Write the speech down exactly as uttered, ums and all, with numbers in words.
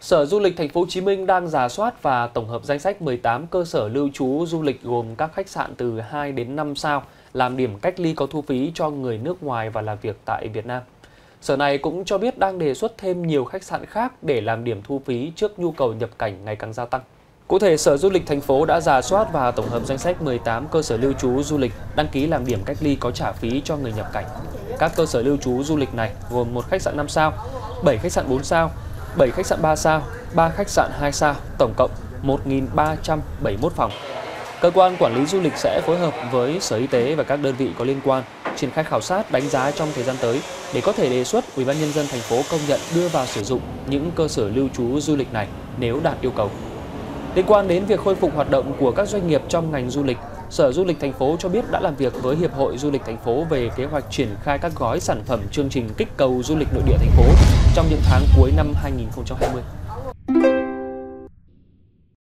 Sở Du lịch Thành phố Hồ Chí Minh đang rà soát và tổng hợp danh sách mười tám cơ sở lưu trú du lịch gồm các khách sạn từ hai đến năm sao làm điểm cách ly có thu phí cho người nước ngoài và làm việc tại Việt Nam. Sở này cũng cho biết đang đề xuất thêm nhiều khách sạn khác để làm điểm thu phí trước nhu cầu nhập cảnh ngày càng gia tăng. Cụ thể, Sở Du lịch thành phố đã rà soát và tổng hợp danh sách mười tám cơ sở lưu trú du lịch đăng ký làm điểm cách ly có trả phí cho người nhập cảnh. Các cơ sở lưu trú du lịch này gồm một khách sạn năm sao, bảy khách sạn bốn sao, bảy khách sạn ba sao, ba khách sạn hai sao, tổng cộng một nghìn ba trăm bảy mươi mốt phòng. Cơ quan quản lý du lịch sẽ phối hợp với Sở Y tế và các đơn vị có liên quan triển khai khảo sát, đánh giá trong thời gian tới để có thể đề xuất Ủy ban nhân dân thành phố công nhận đưa vào sử dụng những cơ sở lưu trú du lịch này nếu đạt yêu cầu. Liên quan đến việc khôi phục hoạt động của các doanh nghiệp trong ngành du lịch, Sở Du lịch thành phố cho biết đã làm việc với Hiệp hội Du lịch thành phố về kế hoạch triển khai các gói sản phẩm chương trình kích cầu du lịch nội địa thành phố trong những tháng cuối năm hai nghìn không trăm hai mươi.